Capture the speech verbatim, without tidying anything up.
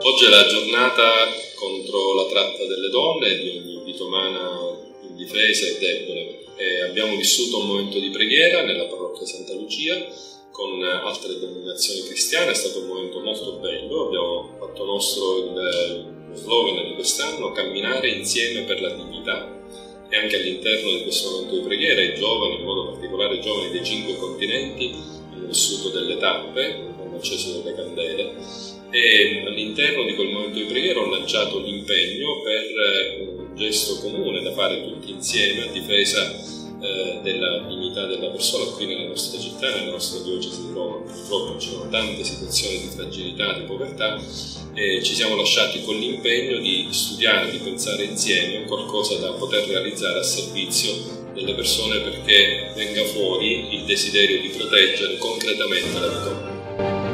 Oggi è la giornata contro la tratta delle donne e di ogni vita umana indifesa e debole. E abbiamo vissuto un momento di preghiera nella parrocchia Santa Lucia con altre denominazioni cristiane. È stato un momento molto bello. Abbiamo fatto nostro il, lo slogan di quest'anno: camminare insieme per la dignità. E anche all'interno di questo momento di preghiera i giovani, in modo particolare i giovani dei cinque continenti, hanno vissuto delle tappe, hanno acceso delle candele, e all'interno di quel momento di preghiera ho lanciato l'impegno per un gesto comune da fare tutti insieme a difesa eh, della dignità della persona qui nella nostra città, nella nostra diocesi di Roma. Purtroppo ci sono tante situazioni di fragilità, di povertà, e ci siamo lasciati con l'impegno di studiare, di pensare insieme qualcosa da poter realizzare a servizio delle persone, perché venga fuori il desiderio di proteggere concretamente la vita umana.